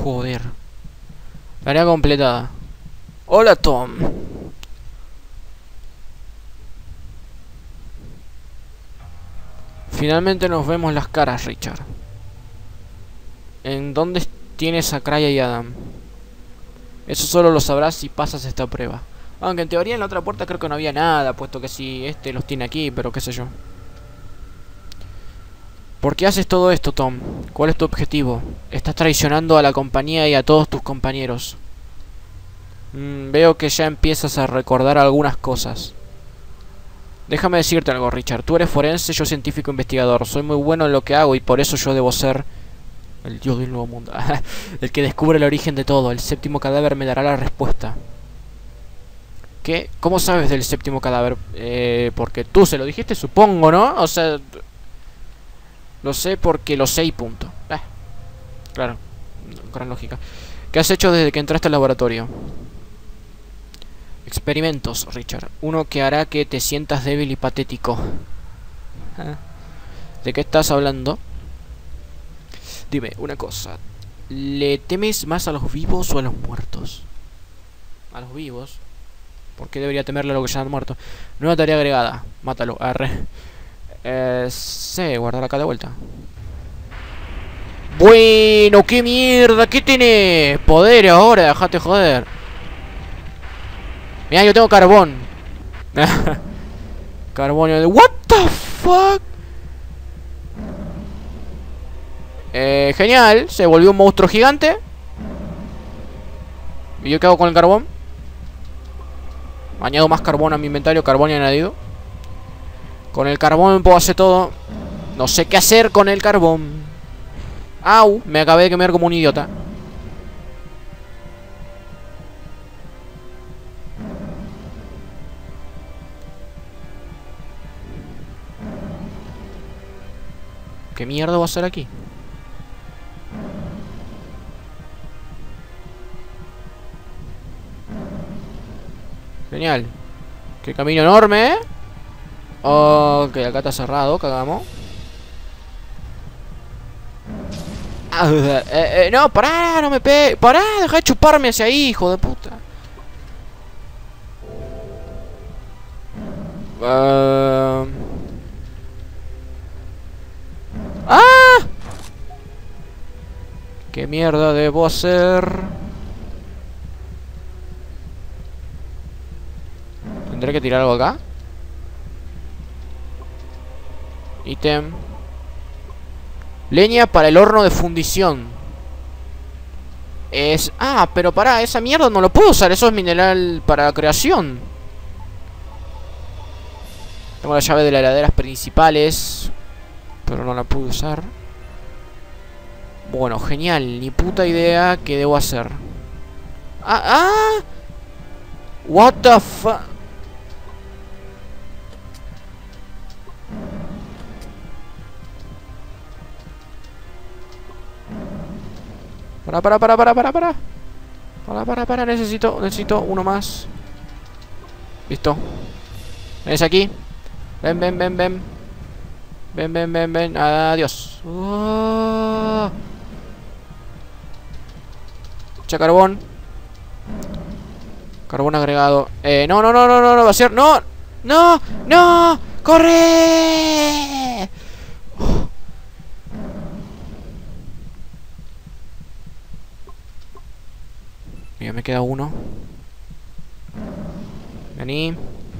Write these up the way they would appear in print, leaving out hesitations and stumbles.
Joder. Tarea completada. Hola, Tom. Finalmente nos vemos las caras, Richard. ¿En dónde tienes a Craya y Adam? Eso solo lo sabrás si pasas esta prueba. Aunque en teoría en la otra puerta creo que no había nada, puesto que si este los tiene aquí, pero qué sé yo. ¿Por qué haces todo esto, Tom? ¿Cuál es tu objetivo? Estás traicionando a la compañía y a todos tus compañeros. Veo que ya empiezas a recordar algunas cosas. Déjame decirte algo, Richard. Tú eres forense, yo científico investigador. Soy muy bueno en lo que hago y por eso yo debo ser el dios del nuevo mundo. El que descubre el origen de todo. El séptimo cadáver me dará la respuesta. ¿Qué? ¿Cómo sabes del séptimo cadáver? Porque tú se lo dijiste, supongo, ¿no? O sea... Lo sé porque lo sé y punto. Claro. Gran lógica. ¿Qué has hecho desde que entraste al laboratorio? Experimentos, Richard. Uno que hará que te sientas débil y patético. ¿De qué estás hablando? Dime, una cosa. ¿Le temes más a los vivos o a los muertos? A los vivos. ¿Por qué debería temerle a lo que ya han muerto? Nueva tarea agregada. Mátalo. Arre. Sí, guardar acá de vuelta. Bueno, qué mierda. ¿Qué tiene? Poder ahora, dejate joder. Mira, yo tengo carbón. Carbón. What the fuck. Genial. Se volvió un monstruo gigante. ¿Y yo qué hago con el carbón? Añado más carbón a mi inventario. Carbón añadido. Con el carbón puedo hacer todo. No sé qué hacer con el carbón. Au, me acabé de quemar como un idiota. ¿Qué mierda voy a hacer aquí? Genial. Qué camino enorme, ¿eh? Ok, acá está cerrado, cagamos. No, pará, no me pegues. Pará, deja de chuparme hacia ahí, hijo de puta. ¡Ah! ¿Qué mierda debo hacer? ¿Tendré que tirar algo acá? Ítem. Leña para el horno de fundición. Ah, pero pará, esa mierda no lo puedo usar. Eso es mineral para creación. Tengo la llave de las heladeras principales, pero no la pude usar. Bueno, genial. Ni puta idea qué debo hacer. What the fuck. Para, necesito uno más. Listo. ¿Ves aquí? Ven. Ven. Adiós. Echa carbón. Carbón agregado. No, va a ser. No. ¡Corre! Mira, me queda uno. Vení.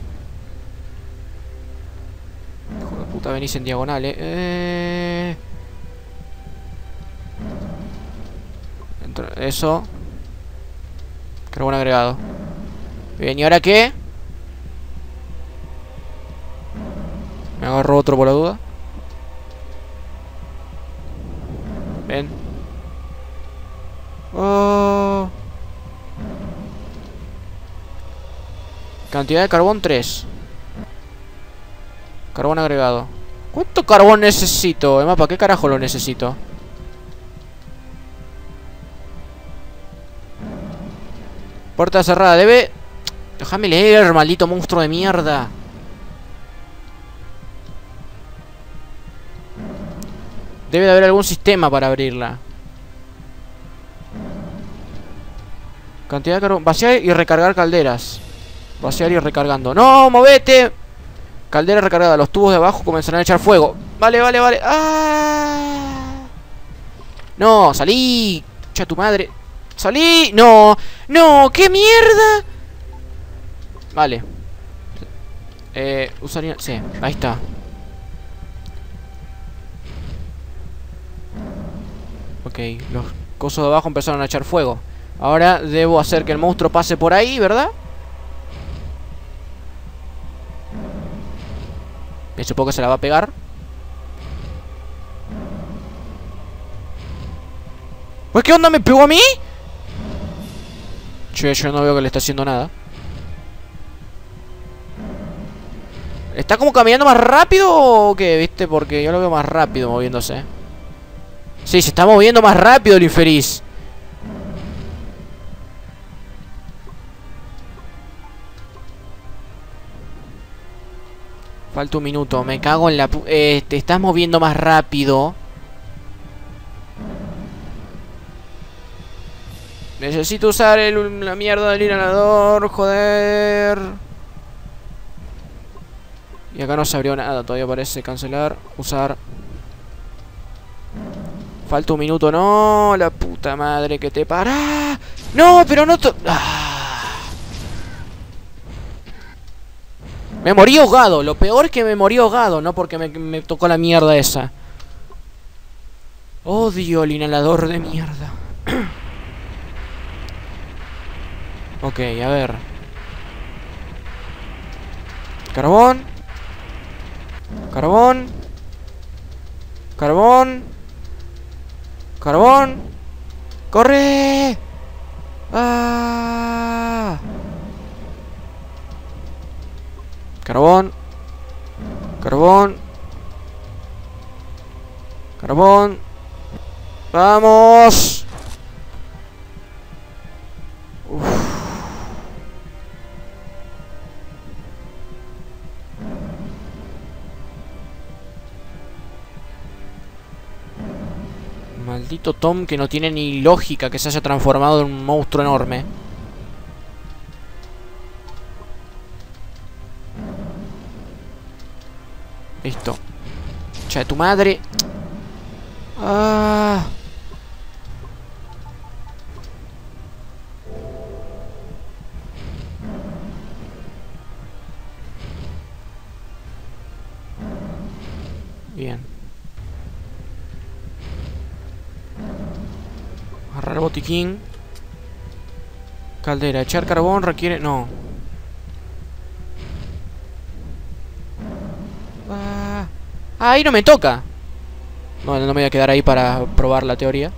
Hijo de puta, venís en diagonal, Eso. Carbón agregado. Bien, ¿y ahora qué? Me agarro otro por la duda. Ven. Oh. Cantidad de carbón 3. Carbón agregado. ¿Cuánto carbón necesito? Emma, ¿para qué carajo lo necesito? Puerta cerrada, debe... Déjame leer, maldito monstruo de mierda. Debe de haber algún sistema para abrirla. Cantidad de carbón. Vaciar y recargar calderas. Vaciar y recargando. ¡No! ¡Movete! Caldera recargada. Los tubos de abajo comenzarán a echar fuego. Vale, vale, vale. ¡Ah! ¡No! ¡Salí! ¡Cha tu madre! ¡Salí! ¡No! ¡No! ¡Qué mierda! Vale. Usaría... Sí, ahí está. Ok, los cosos de abajo empezaron a echar fuego. Ahora debo hacer que el monstruo pase por ahí, ¿verdad? Me supongo que se la va a pegar. Pues, ¿qué onda? ¿Me pegó a mí? Che, yo no veo que le está haciendo nada. ¿Está como caminando más rápido o qué? ¿Viste? Porque yo lo veo más rápido moviéndose. Sí, se está moviendo más rápido el infeliz. Falta un minuto, me cago en la te estás moviendo más rápido. Necesito usar la mierda del inhalador, joder. Y acá no se abrió nada, todavía parece cancelar, usar. Falta un minuto, no, la puta madre que te para. No, pero no Me morí ahogado, lo peor es que me morí ahogado, no porque me tocó la mierda esa. Odio el inhalador de mierda. Ok, a ver. Carbón. Carbón. Carbón. Carbón. ¡Corre! ¡Ah! Carbón. Carbón. Carbón. ¡Vamos! Uf. Maldito Tom, que no tiene ni lógica que se haya transformado en un monstruo enorme. Listo. Cha de tu madre. Ah. Bien. Agarrar botiquín. Caldera. Echar carbón requiere... No. Ah, ahí no me toca. No, no me voy a quedar ahí para probar la teoría.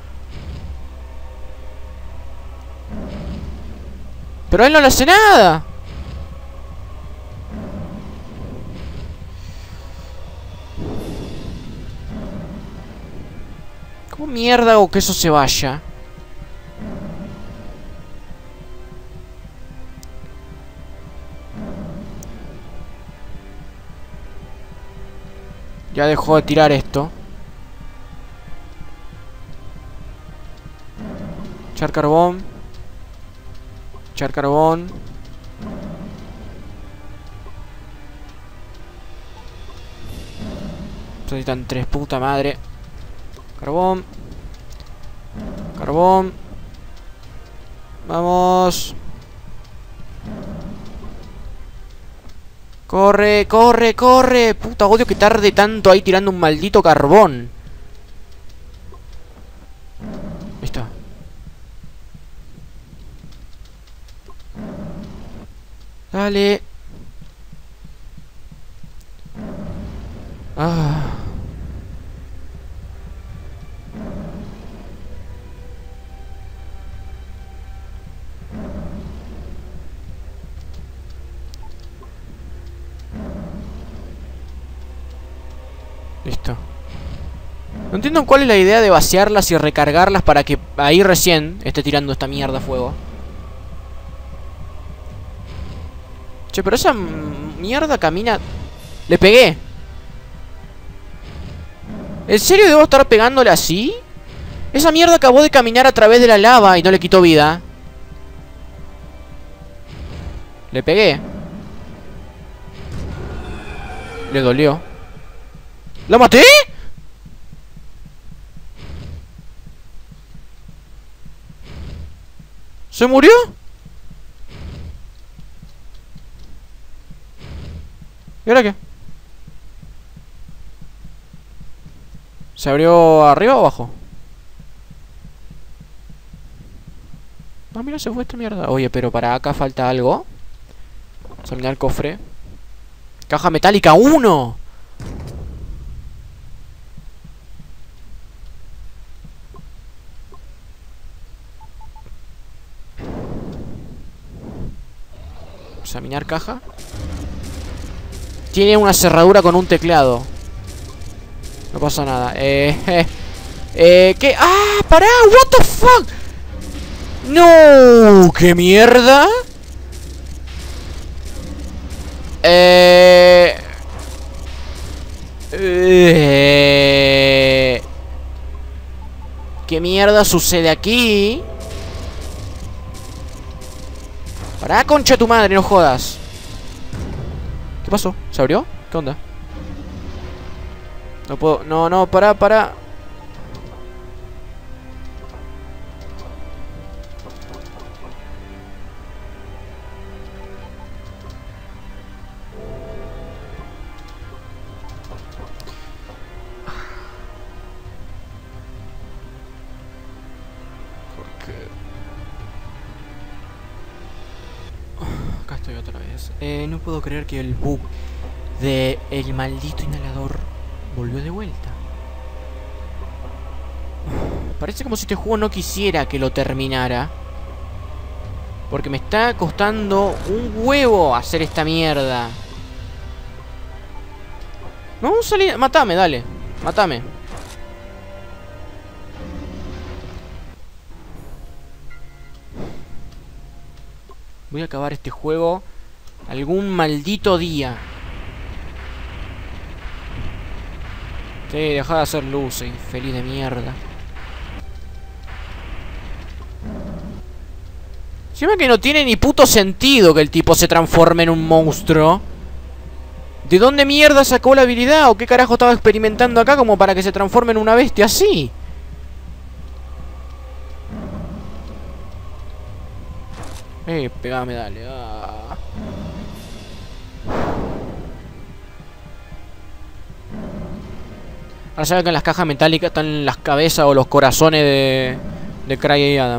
Pero él no le hace nada. ¿Cómo mierda hago que eso se vaya? Ya dejó de tirar esto. Echar carbón. Echar carbón. Necesitan tres, puta madre. Carbón. Carbón. Vamos. Corre, corre, corre. Puta, odio que tarde tanto ahí tirando un maldito carbón. Ahí está. Dale. Ah. Listo. No entiendo cuál es la idea de vaciarlas y recargarlas para que ahí recién esté tirando esta mierda a fuego. Che, pero esa mierda camina... Le pegué. ¿En serio debo estar pegándole así? Esa mierda acabó de caminar a través de la lava y no le quitó vida. Le pegué. Le dolió. ¿La maté? ¿Se murió? ¿Y ahora qué? ¿Se abrió arriba o abajo? Ah, mira, se fue esta mierda. Oye, pero para acá falta algo. Examinar el cofre. Caja metálica 1. Examinar caja. Tiene una cerradura con un teclado. No pasa nada. ¿Qué? ¡Ah! ¡Pará! ¿What the fuck? ¡No! ¿Qué mierda? ¿Qué mierda sucede aquí? Pará, concha de tu madre, no jodas. ¿Qué pasó? ¿Se abrió? ¿Qué onda? No puedo... No, no, pará, pará. Acá estoy otra vez. No puedo creer que el bug de el maldito inhalador volvió de vuelta. Parece como si este juego no quisiera que lo terminara, porque me está costando un huevo hacer esta mierda. No, salí. Matame, dale. Matame. Voy a acabar este juego algún maldito día. Sí, dejá de hacer luces, infeliz de mierda. Encima que no tiene ni puto sentido que el tipo se transforme en un monstruo. ¿De dónde mierda sacó la habilidad? ¿O qué carajo estaba experimentando acá como para que se transforme en una bestia así? Pegame, dale. Ah. Ahora saben que en las cajas metálicas están las cabezas o los corazones de Craig y Adam.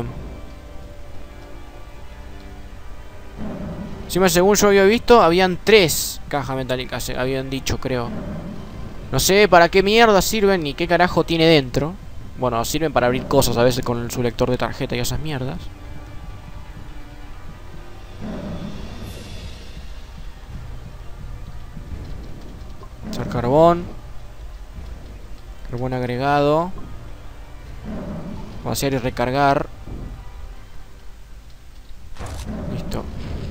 Encima, según yo había visto, habían 3 cajas metálicas, habían dicho, creo. No sé para qué mierda sirven ni qué carajo tiene dentro. Bueno, sirven para abrir cosas a veces con su lector de tarjeta y esas mierdas. Echar carbón. Carbón agregado. Vaciar y recargar. Listo.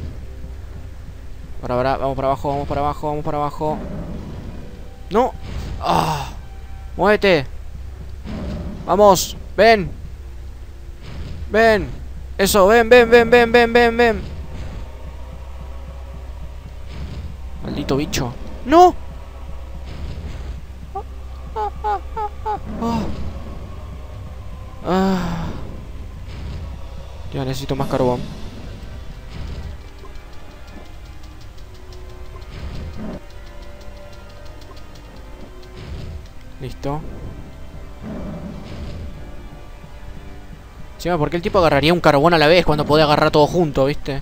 Ahora, vamos para abajo, vamos para abajo, vamos para abajo. ¡No! ¡Ah! ¡Muévete! ¡Vamos! ¡Ven! ¡Ven! ¡Eso! ¡Ven, ven, ven, ven, ven, ven, ven! Maldito bicho. ¡No! Ya necesito más carbón. Listo. Sí, ¿por qué el tipo agarraría un carbón a la vez cuando podía agarrar todo junto, viste?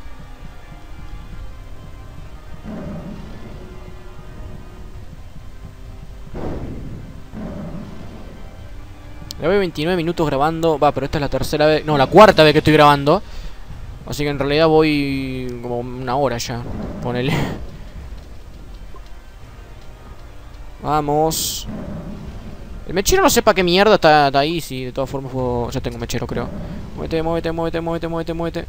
Ya voy 29 minutos grabando. Va, pero esta es la tercera vez. No, la cuarta vez que estoy grabando. Así que en realidad voy como una hora ya. Ponele. Vamos. El mechero no sé para qué mierda está ahí. Si de todas formas puedo... Ya tengo mechero, creo. Muévete, muévete, muévete, muévete, muévete, muévete.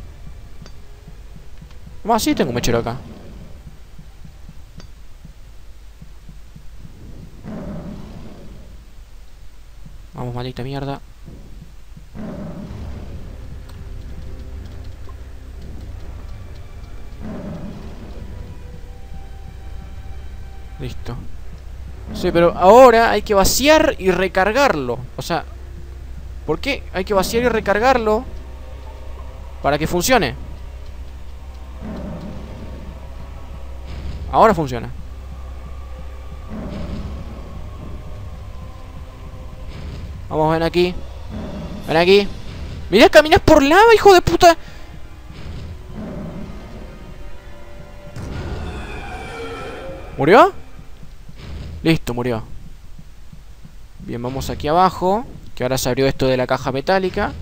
Ah, sí tengo mechero acá. Vamos, maldita mierda. Listo. Sí, pero ahora hay que vaciar y recargarlo. O sea, ¿por qué hay que vaciar y recargarlo? Para que funcione. Ahora funciona. Vamos, ven aquí. Ven aquí. Mirá, caminas por lava, hijo de puta. ¿Murió? Listo, murió. Bien, vamos aquí abajo. Que ahora se abrió esto de la caja metálica.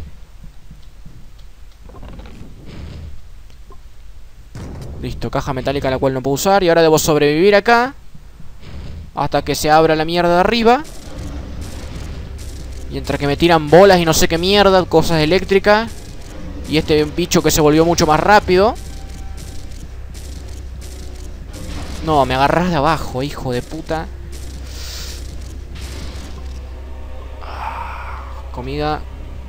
Listo, caja metálica la cual no puedo usar. Y ahora debo sobrevivir acá hasta que se abra la mierda de arriba. Mientras que me tiran bolas y no sé qué mierda, cosas eléctricas. Y este bicho que se volvió mucho más rápido. No, me agarras de abajo, hijo de puta. Comida.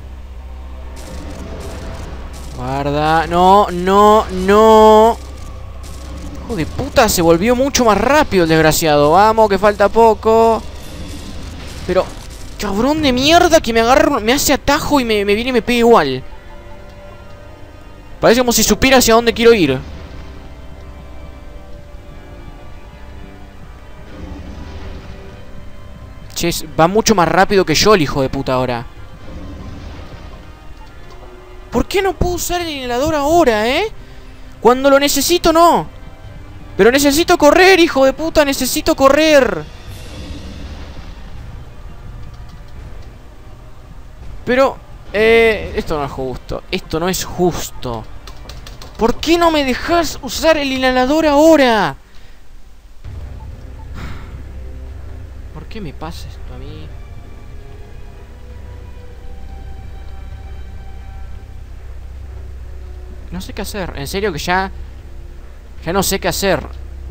Guarda. No, no, no. Hijo de puta, se volvió mucho más rápido el desgraciado. Vamos, que falta poco. Pero, cabrón de mierda que me agarra, me hace atajo y me viene y me pega igual. Parece como si supiera hacia dónde quiero ir. Che, va mucho más rápido que yo el hijo de puta ahora. ¿Por qué no puedo usar el inhalador ahora, Cuando lo necesito, no. Pero necesito correr, hijo de puta, necesito correr. Pero, esto no es justo. Esto no es justo. ¿Por qué no me dejas usar el inhalador ahora? ¿Por qué me pasa esto a mí? No sé qué hacer. En serio que ya no sé qué hacer.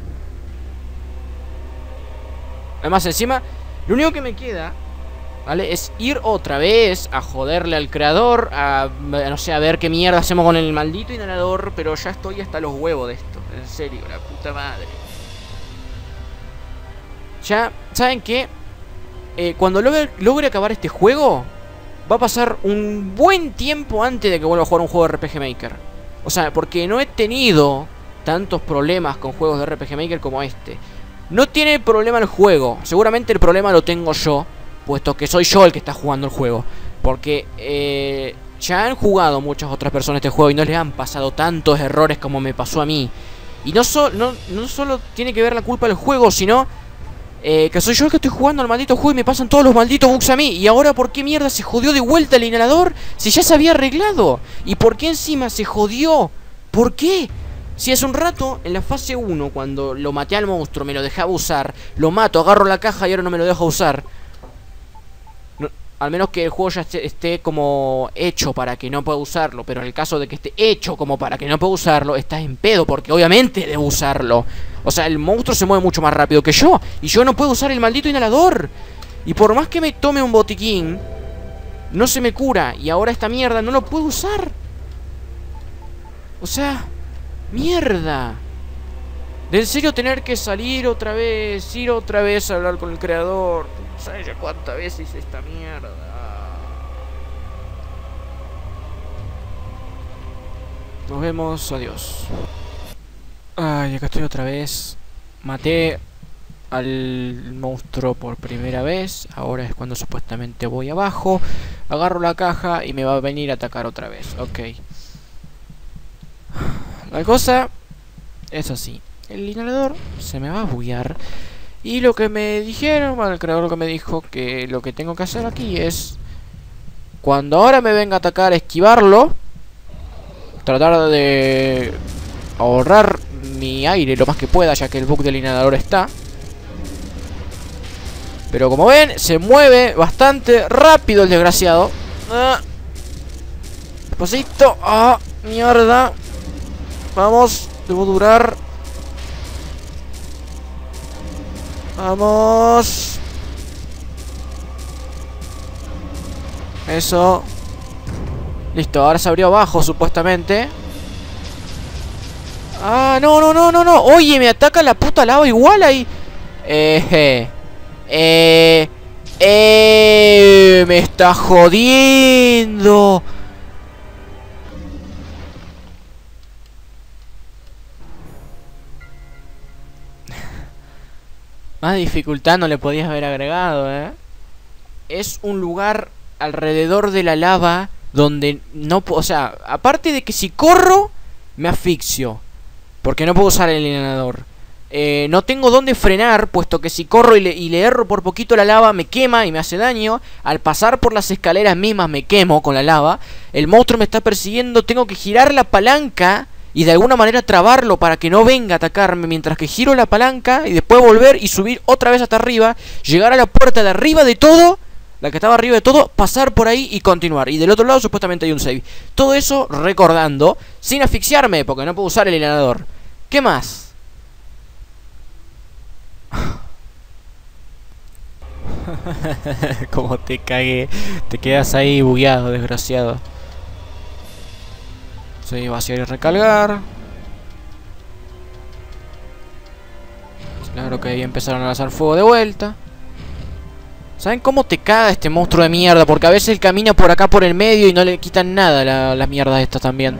Además, encima, lo único que me queda, ¿vale? Es ir otra vez a joderle al creador, no sé, a ver qué mierda hacemos con el maldito inhalador. Pero ya estoy hasta los huevos de esto. En serio, la puta madre. Ya, ¿saben qué? Cuando logre acabar este juego, va a pasar un buen tiempo antes de que vuelva a jugar un juego de RPG Maker. O sea, porque no he tenido tantos problemas con juegos de RPG Maker como este. No tiene problema el juego. Seguramente el problema lo tengo yo, puesto que soy yo el que está jugando el juego. Porque ya han jugado muchas otras personas este juego y no les han pasado tantos errores como me pasó a mí. Y no solo tiene que ver la culpa del juego, sino que soy yo el que estoy jugando al maldito juego y me pasan todos los malditos bugs a mí. Y ahora, ¿por qué mierda se jodió de vuelta el inhalador si ya se había arreglado? ¿Y por qué encima se jodió? ¿Por qué? Si hace un rato, en la fase 1, cuando lo maté al monstruo, me lo dejaba usar, lo mato, agarro la caja y ahora no me lo deja usar. Al menos que el juego ya esté como hecho para que no pueda usarlo. Pero en el caso de que esté hecho como para que no pueda usarlo, estás en pedo, porque obviamente debo usarlo. O sea, el monstruo se mueve mucho más rápido que yo, y yo no puedo usar el maldito inhalador. Y por más que me tome un botiquín, no se me cura. Y ahora esta mierda no lo puedo usar. O sea, mierda. De en serio tener que salir otra vez, ir otra vez a hablar con el creador. ¿Sabes ya cuántas veces hice esta mierda? Nos vemos, adiós. Ay, acá estoy otra vez. Maté al monstruo por primera vez. Ahora es cuando supuestamente voy abajo. Agarro la caja y me va a venir a atacar otra vez. Ok. La cosa es así. El inhalador se me va a buguear. Y lo que me dijeron, bueno, el creador lo que me dijo, que lo que tengo que hacer aquí es, cuando ahora me venga a atacar, esquivarlo. Tratar de ahorrar mi aire lo más que pueda, ya que el bug del inhalador está. Pero como ven, se mueve bastante rápido el desgraciado. Despacito. Ah, mierda. Vamos, debo durar. Vamos. Eso. Listo, ahora se abrió abajo supuestamente. Ah, no. Oye, me ataca la puta lava igual ahí. Me está jodiendo. Más dificultad no le podías haber agregado, Es un lugar alrededor de la lava donde no puedo... O sea, aparte de que si corro, me asfixio. Porque no puedo usar el envenenador. No tengo dónde frenar, puesto que si corro y le erro por poquito la lava, me quema y me hace daño. Al pasar por las escaleras mismas me quemo con la lava. El monstruo me está persiguiendo, tengo que girar la palanca y de alguna manera trabarlo para que no venga a atacarme, mientras que giro la palanca y después volver y subir otra vez hasta arriba, llegar a la puerta de arriba de todo, la que estaba arriba de todo, pasar por ahí y continuar. Y del otro lado supuestamente hay un save. Todo eso recordando, sin asfixiarme, porque no puedo usar el envenenador. ¿Qué más? Como te cagué. Te quedas ahí bugueado, desgraciado. Sí, vaciar y recargar. Claro que ahí empezaron a lanzar fuego de vuelta. ¿Saben cómo te caga este monstruo de mierda? Porque a veces él camina por acá por el medio y no le quitan nada las mierdas estas también.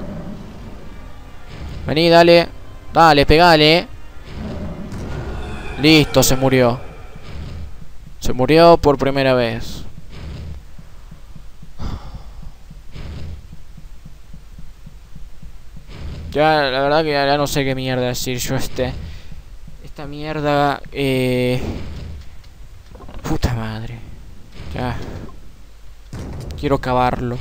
Vení, dale. Dale, pegale. Listo, se murió. Se murió por primera vez. Ya, la verdad que ya no sé qué mierda decir yo esta mierda, puta madre. Ya. Quiero acabarlo.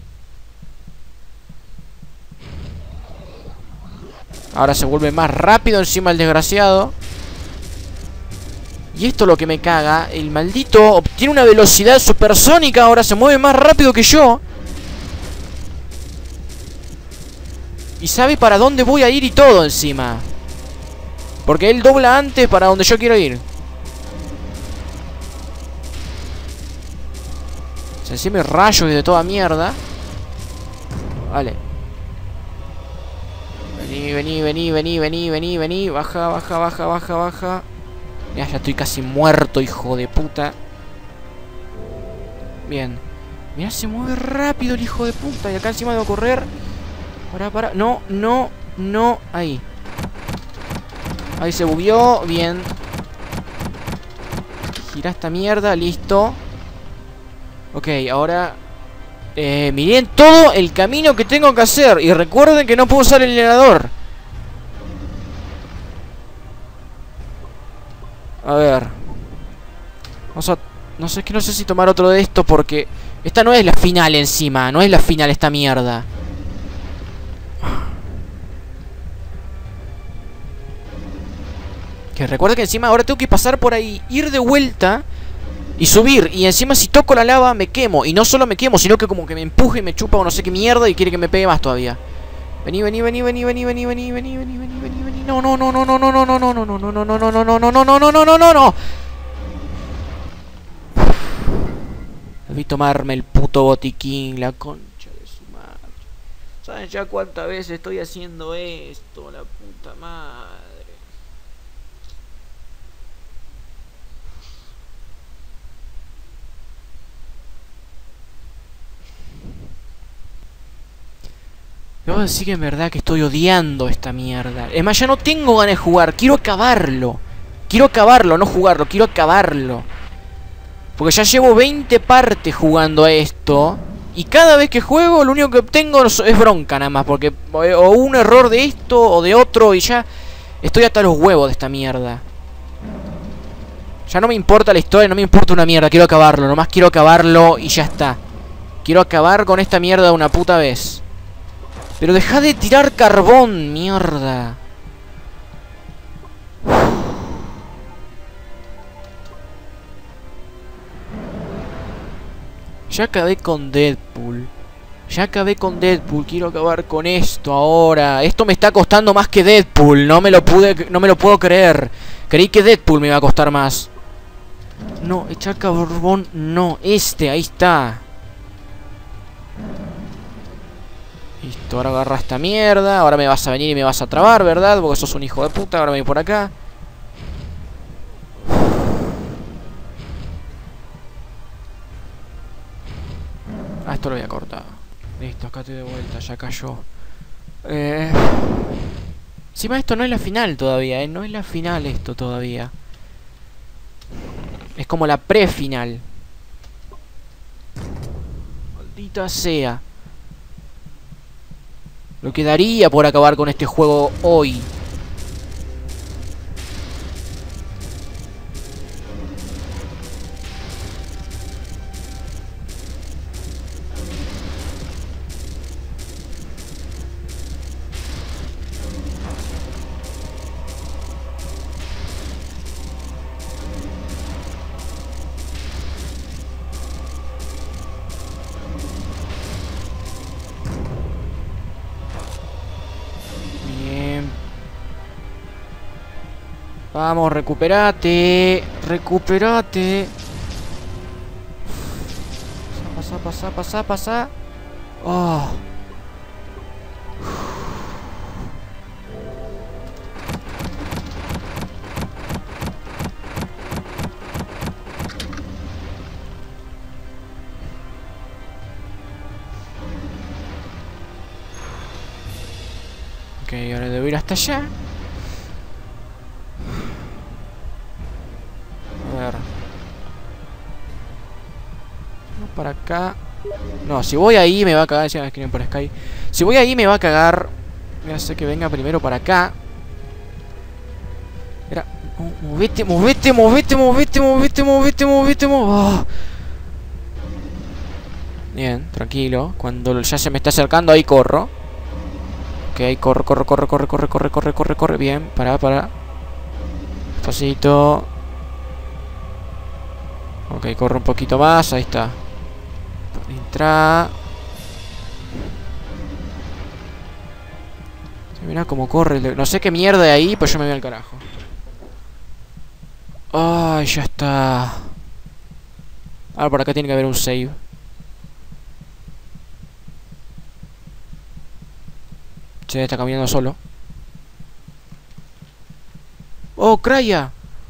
Ahora se vuelve más rápido encima el desgraciado. Y esto es lo que me caga. El maldito obtiene una velocidad supersónica. Ahora se mueve más rápido que yo. Y sabe para dónde voy a ir y todo encima. Porque él dobla antes para donde yo quiero ir. Se encima rayos y de toda mierda. Vale. Vení. Baja. Ya estoy casi muerto, hijo de puta. Bien. Mira, se mueve rápido el hijo de puta. Y acá encima debo correr. Para. No. Ahí. Ahí se bugueó. Bien. Gira esta mierda. Listo. Ok, ahora... miren todo el camino que tengo que hacer. Y recuerden que no puedo usar el elevador. A ver. No sé si tomar otro de esto porque... Esta no es la final encima. No es la final esta mierda. Que recuerda que encima ahora tengo que pasar por ahí, ir de vuelta y subir. Y encima si toco la lava me quemo. Y no solo me quemo, sino que como que me empuja y me chupa o no sé qué mierda y quiere que me pegue más todavía. Vení. No. Debí tomarme el puto botiquín, la concha de su madre. ¿Saben ya cuántas veces estoy haciendo esto? La puta madre. Debo decir que en verdad que estoy odiando esta mierda. Es más, ya no tengo ganas de jugar. Quiero acabarlo. No jugarlo. Quiero acabarlo. Porque ya llevo 20 partes jugando a esto. Y cada vez que juego lo único que obtengo es bronca nada más. Porque o un error de esto o de otro. Y ya estoy hasta los huevos de esta mierda. Ya no me importa la historia, no me importa una mierda. Quiero acabarlo. Nomás quiero acabarlo y ya está. Quiero acabar con esta mierda de una puta vez. Pero deja de tirar carbón, mierda. Ya acabé con Deadpool. Quiero acabar con esto ahora. Esto me está costando más que Deadpool. No me lo puedo creer. Creí que Deadpool me iba a costar más. No, echar carbón. No, ahí está. Listo, ahora agarra esta mierda. Ahora me vas a venir y me vas a trabar, ¿verdad? Porque sos un hijo de puta. Ahora me voy por acá. esto lo voy a cortar. Listo, acá estoy de vuelta, ya cayó. Encima esto no es la final todavía, no es la final esto todavía. Es como la pre-final. Maldita sea. Lo que daría por acabar con este juego hoy. Vamos, recuperate. Recuperate. Pasa, pasa, pasa, pasa. Oh. Ok, ahora debo ir hasta allá. Para acá. No, si voy ahí me va a cagar. Si me escriben por Sky. Si voy ahí me va a cagar. Voy a hacer que venga primero para acá. Era. Movete, movete, movete, movete, movete, movete, movete, movete. Bien, tranquilo. Cuando ya se me está acercando, ahí corro. Ok, corro, corro, corre, corre, corre, corre, corre, corre, corre. Bien, para. Despacito. Ok, corro un poquito más. Ahí está. Entra. Mira cómo corre. No sé qué mierda hay ahí, pues yo me voy al carajo. Ay, ya está. Ahora por acá tiene que haber un save. Se está caminando solo. ¡Oh, Craya!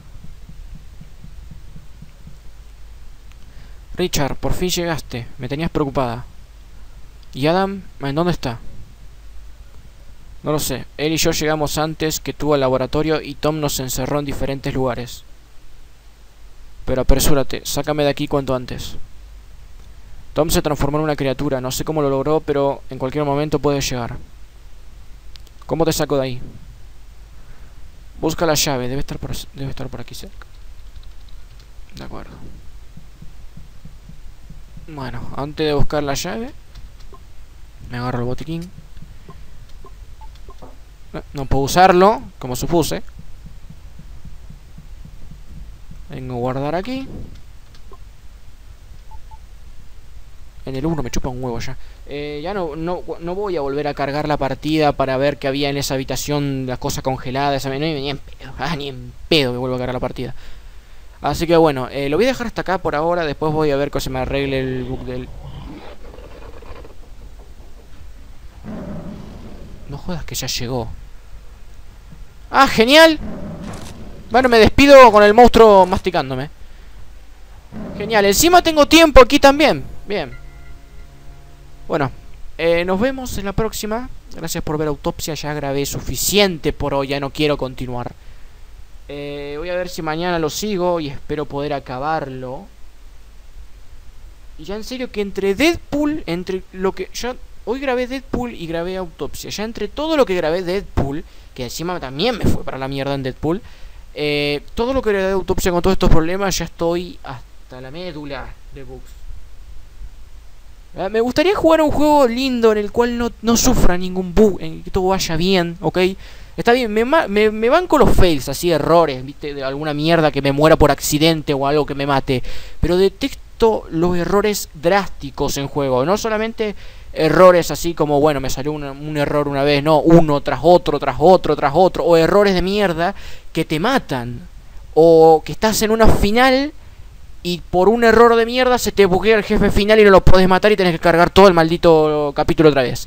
Richard, por fin llegaste. Me tenías preocupada. ¿Y Adam? ¿En dónde está? No lo sé. Él y yo llegamos antes que tú al laboratorio y Tom nos encerró en diferentes lugares. Pero apresúrate, sácame de aquí cuanto antes. Tom se transformó en una criatura. No sé cómo lo logró, pero en cualquier momento puede llegar. ¿Cómo te saco de ahí? Busca la llave. Debe estar por aquí cerca. De acuerdo. Bueno, antes de buscar la llave, me agarro el botiquín. No puedo usarlo, como supuse. Vengo a guardar aquí. En el 1 me chupa un huevo ya. Ya no voy a volver a cargar la partida para ver qué había en esa habitación, las cosas congeladas. Ni en pedo, ni en pedo me vuelvo a cargar la partida. Así que bueno, lo voy a dejar hasta acá por ahora. Después voy a ver que se me arregle el bug del... No jodas que ya llegó. ¡Ah, genial! Bueno, me despido con el monstruo masticándome. Genial, encima tengo tiempo aquí también. Bien. Bueno, nos vemos en la próxima. Gracias por ver Autopsia, ya grabé suficiente por hoy, ya no quiero continuar. Voy a ver si mañana lo sigo y espero poder acabarlo. Y ya en serio que entre Deadpool, entre lo que... Ya hoy grabé Deadpool y grabé Autopsia. Ya entre todo lo que grabé Deadpool, que encima también me fue para la mierda en Deadpool, todo lo que grabé Autopsia con todos estos problemas, ya estoy hasta la médula de bugs. Me gustaría jugar un juego lindo en el cual no sufra ningún bug, en que todo vaya bien, ¿ok? Está bien, me van con los fails, así errores, ¿viste? De alguna mierda que me muera por accidente o algo que me mate. Pero detesto los errores drásticos en juego. No solamente errores así como, bueno, me salió un error una vez. No, uno tras otro, tras otro, tras otro. O errores de mierda que te matan. O que estás en una final y por un error de mierda se te buguea el jefe final y no lo podés matar y tenés que cargar todo el maldito capítulo otra vez.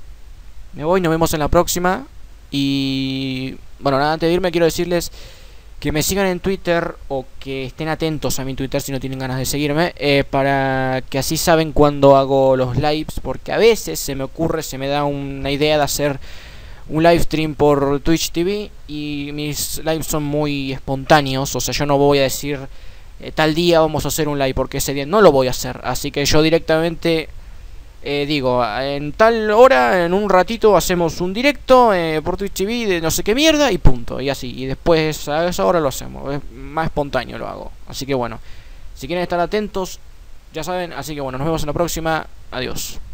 Me voy, nos vemos en la próxima. Y bueno, nada, antes de irme quiero decirles que me sigan en Twitter o que estén atentos a mi Twitter si no tienen ganas de seguirme, para que así saben cuando hago los lives, porque a veces se me ocurre, se me da una idea de hacer un live stream por Twitch TV y mis lives son muy espontáneos, o sea, yo no voy a decir tal día vamos a hacer un live porque ese día no lo voy a hacer, así que yo directamente digo, en tal hora, en un ratito hacemos un directo por Twitch TV de no sé qué mierda y punto, y así, y después a esa hora lo hacemos, es más espontáneo lo hago, así que bueno, si quieren estar atentos, ya saben, así que bueno, nos vemos en la próxima, adiós.